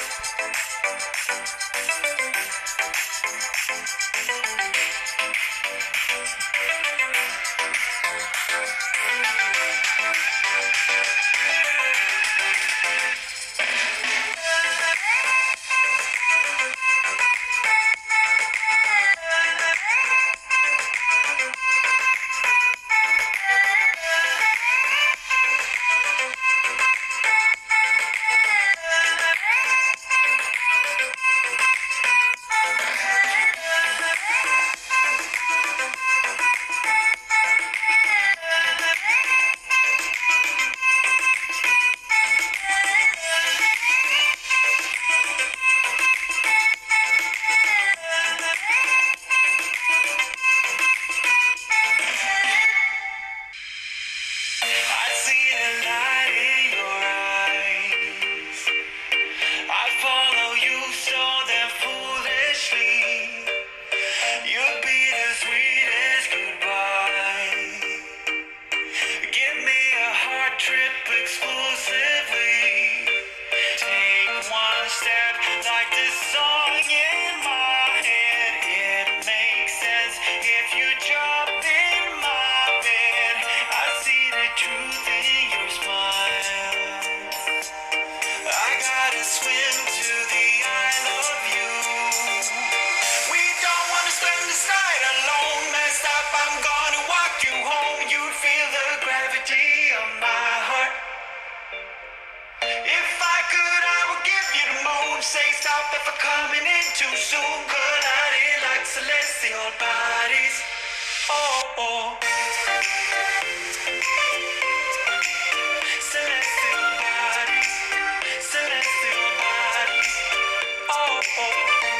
Say stop if I'm coming in too soon. Colliding like celestial bodies. Oh, oh. Celestial bodies. Celestial bodies. Oh, oh.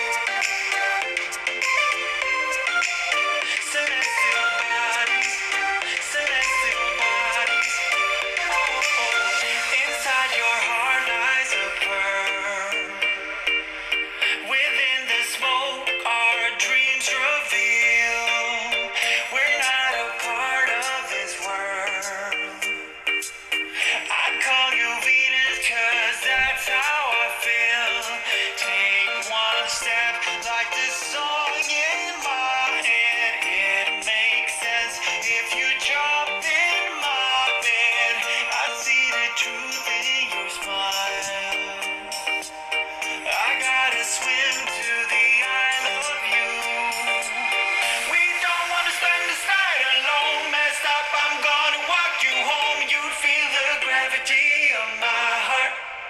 Celestial bodies. Celestial bodies. Oh, oh. Inside your heart lies a pearl. Within the smoke, our dreams reveal we're not a part of this world. I call you Venus, 'cause that's how I feel. Take one step like this song in my head. It makes sense if you jumped in my bed. I see the truth in your smile. I gotta swim to the Isle of You. We don't wanna spend this night alone. Messed up, I'm gonna walk you home. You'd feel the gravity of my heart.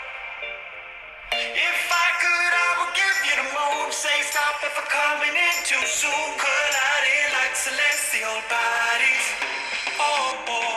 If I could, I would give you the moon. Say stop if I'm coming in too soon. Colliding like celestial bodies. Oh, oh.